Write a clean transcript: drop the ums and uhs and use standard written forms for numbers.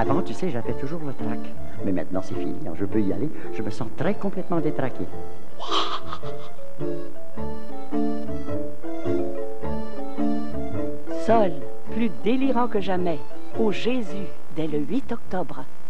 Avant, tu sais, j'avais toujours le trac. Mais maintenant, c'est fini. Je peux y aller. Je me sens très complètement détraqué. Sol, plus délirant que jamais, au Jésus, dès le 8 octobre.